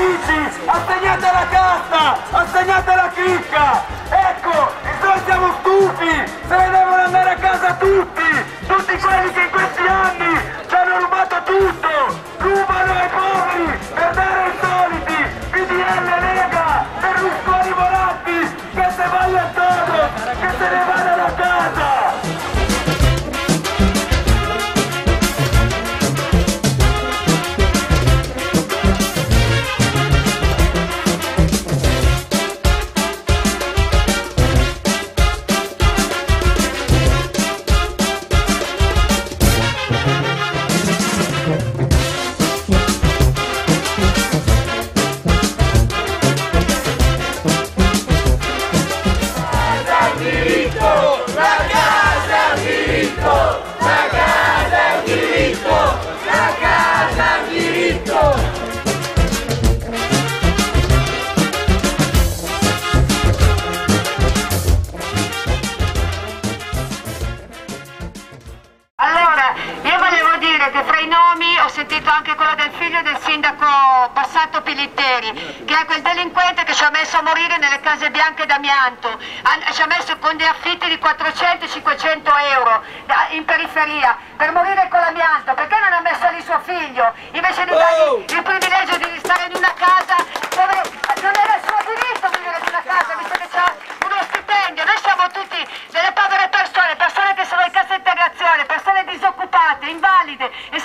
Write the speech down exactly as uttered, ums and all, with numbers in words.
amici, assegnate la casta, assegnate la cricca. Ecco, noi siamo stufi, se ne devono andare a casa tutti, tutti quelli che in questi anni ci hanno rubato tutto, rubano ai poveri per dare ai soliti, P D L, Lega, Berlusconi, Moratti, che se voglia todo, che se ne vadano a casa. Anche quello del figlio del sindaco Bassato Pilitteri, che è quel delinquente che ci ha messo a morire nelle case bianche d'amianto, ci ha messo con dei affitti di quattrocento cinquecento euro in periferia per morire con l'amianto. Perché non ha messo lì suo figlio invece di dargli il privilegio di stare in una casa dove non era il suo diritto vivere in una casa, visto che c'ha uno stipendio? Noi siamo tutti delle povere persone, persone che sono in cassa integrazione, persone disoccupate, invalide, e